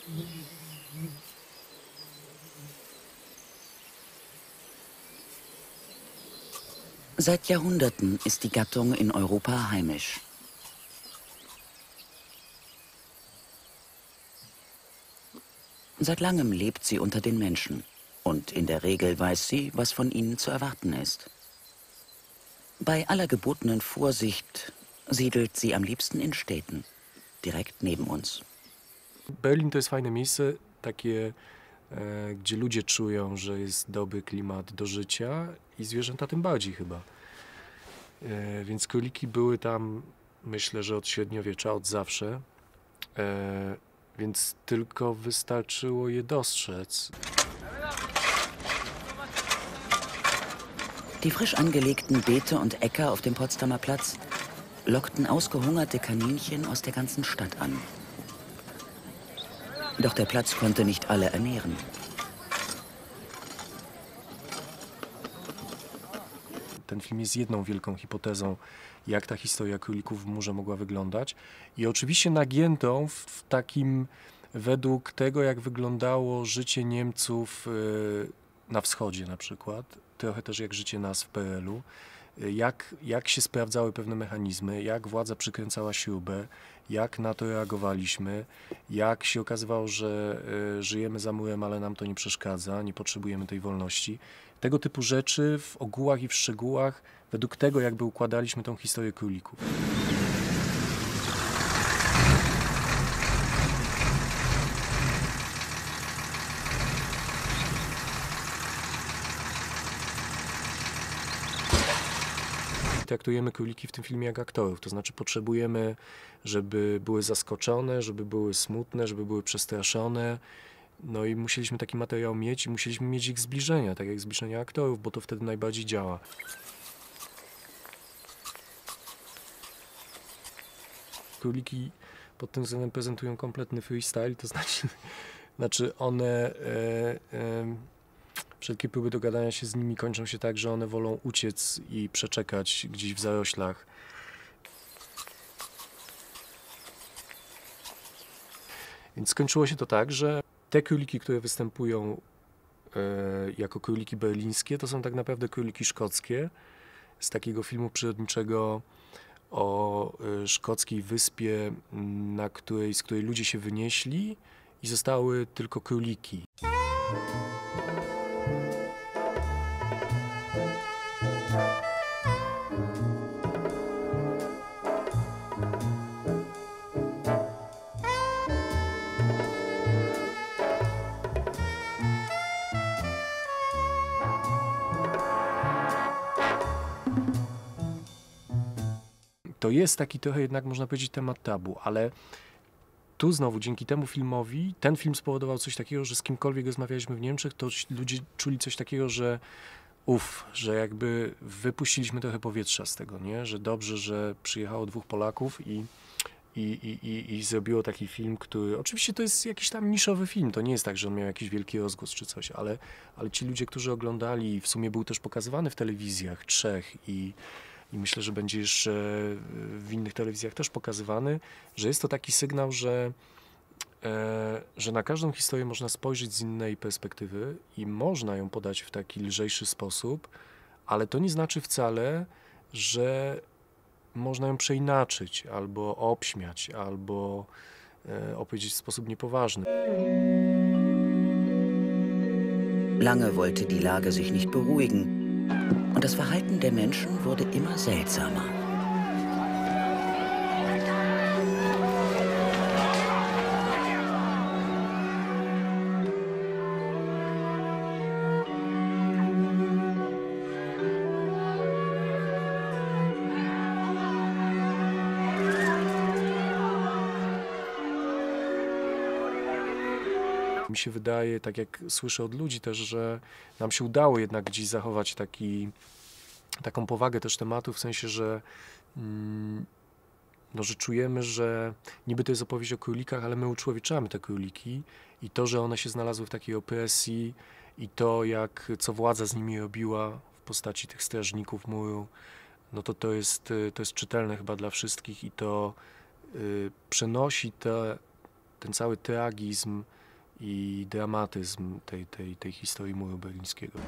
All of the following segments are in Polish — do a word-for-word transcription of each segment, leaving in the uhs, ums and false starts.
Seit Jahrhunderten ist die Gattung in Europa heimisch. Seit langem lebt sie unter den Menschen und in der Regel weiß sie, was von ihnen zu erwarten ist. Bei aller gebotenen Vorsicht siedelt sie am liebsten in Städten, direkt neben uns. Berlin to jest fajne miejsce, takie, e, gdzie ludzie czują, że jest dobry klimat do życia i zwierzęta tym bardziej chyba. E, więc króliki były tam, myślę, że od średniowiecza, od zawsze, e, więc tylko wystarczyło je dostrzec. Die frisch angelegten Beete und Äcker auf dem Potsdamer Platz lockten ausgehungerte Kaninchen aus der ganzen Stadt an. Doch der Platz konnte nicht alle ernähren. Ten film jest jedną wielką hipotezą, jak ta historia królików w murze mogła wyglądać. I oczywiście nagiętą w takim według tego, jak wyglądało życie Niemców na wschodzie na przykład. Trochę też jak życie nas w P R L u. Jak, jak się sprawdzały pewne mechanizmy, jak władza przykręcała śrubę, jak na to reagowaliśmy, jak się okazywało, że y, żyjemy za murem, ale nam to nie przeszkadza, nie potrzebujemy tej wolności. Tego typu rzeczy w ogółach i w szczegółach, według tego, jakby układaliśmy tą historię królików. Traktujemy króliki w tym filmie jak aktorów, to znaczy potrzebujemy, żeby były zaskoczone, żeby były smutne, żeby były przestraszone. No i musieliśmy taki materiał mieć i musieliśmy mieć ich zbliżenia, tak jak zbliżenia aktorów, bo to wtedy najbardziej działa. Króliki pod tym względem prezentują kompletny freestyle, to znaczy, znaczy one... E, e, Wszelkie próby dogadania się z nimi kończą się tak, że one wolą uciec i przeczekać gdzieś w zaroślach. Więc skończyło się to tak, że te króliki, które występują e, jako króliki berlińskie, to są tak naprawdę króliki szkockie z takiego filmu przyrodniczego o e, szkockiej wyspie, na której, z której ludzie się wynieśli i zostały tylko króliki. To jest taki trochę jednak, można powiedzieć, temat tabu, ale tu znowu dzięki temu filmowi, ten film spowodował coś takiego, że z kimkolwiek rozmawialiśmy w Niemczech, to ludzie czuli coś takiego, że uff, że jakby wypuściliśmy trochę powietrza z tego, nie? Że dobrze, że przyjechało dwóch Polaków i, i, i, i, i zrobiło taki film, który, oczywiście to jest jakiś tam niszowy film, to nie jest tak, że on miał jakiś wielki rozgłos czy coś, ale, ale ci ludzie, którzy oglądali, w sumie był też pokazywany w telewizjach trzech i I myślę, że będzie jeszcze w innych telewizjach też pokazywany, że jest to taki sygnał, że, e, że na każdą historię można spojrzeć z innej perspektywy i można ją podać w taki lżejszy sposób, ale to nie znaczy wcale, że można ją przeinaczyć, albo obśmiać, albo e, opowiedzieć w sposób niepoważny. Lange wollte die Lage sich nicht beruhigen. Und das Verhalten der Menschen wurde immer seltsamer. Mi się wydaje, tak jak słyszę od ludzi też, że nam się udało jednak gdzieś zachować taki, taką powagę też tematu, w sensie, że, mm, no, że czujemy, że niby to jest opowieść o królikach, ale my uczłowieczamy te króliki i to, że one się znalazły w takiej opresji i to, jak, co władza z nimi robiła w postaci tych strażników muru, no to to jest, to jest czytelne chyba dla wszystkich i to y, przenosi te te ten cały tragizm i dramatyzm tej, tej, tej historii muru berlińskiego.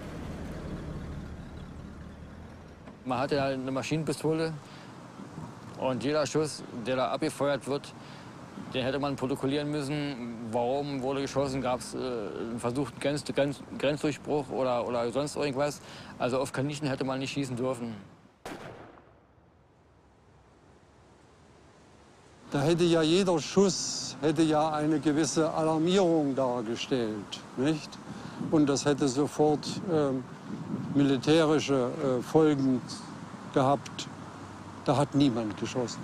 Man hatte halt eine Maschinenpistole und jeder Schuss, der da abgefeuert wird, den hätte man protokollieren müssen. Warum wurde geschossen? Gab es äh, einen versuchten Grenz, Grenz, Grenzdurchbruch oder, oder sonst irgendwas? Also auf Kaninchen hätte man nicht schießen dürfen. Da hätte ja jeder Schuss hätte ja eine gewisse Alarmierung dargestellt, nicht? Und das hätte sofort ähm, militärische äh, Folgen gehabt. Da hat niemand geschossen.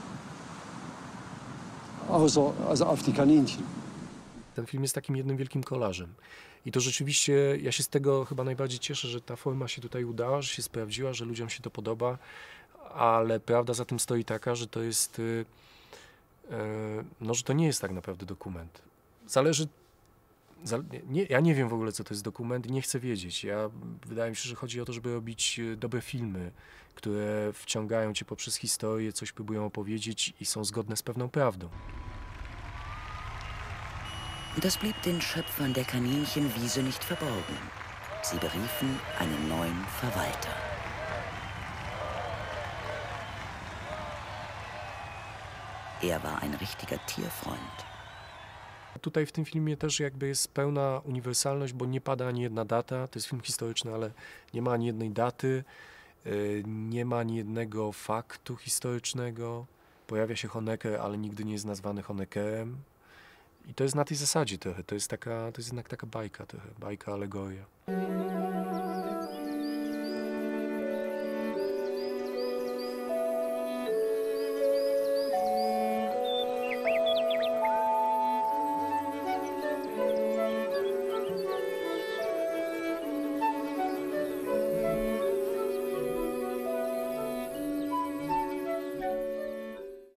Außer, also auf die Kaninchen. Ten film jest takim jednym wielkim kolażem. I to rzeczywiście, ja się z tego chyba najbardziej cieszę, że ta forma się tutaj udała, że się sprawdziła, że ludziom się to podoba, ale prawda za tym stoi taka, że to jest, no, że to nie jest tak naprawdę dokument. Zależy, nie, ja nie wiem w ogóle, co to jest dokument i nie chcę wiedzieć. Ja, wydaje mi się, że chodzi o to, żeby robić dobre filmy, które wciągają cię poprzez historię, coś próbują opowiedzieć i są zgodne z pewną prawdą. Das blieb den Schöpfern der Kaninchenwiese nicht verborgen. Sie beriefen einen neuen Verwalter. Er war ein richtiger Tierfreund. Tutaj w tym filmie też jakby jest pełna uniwersalność, bo nie pada ani jedna data. To jest film historyczny, ale nie ma ani jednej daty, nie ma ani jednego faktu historycznego. Pojawia się Honecker, ale nigdy nie jest nazwany Honeckerem. I to jest na tej zasadzie trochę. To jest taka, to jest jednak taka bajka trochę, bajka, alegoria.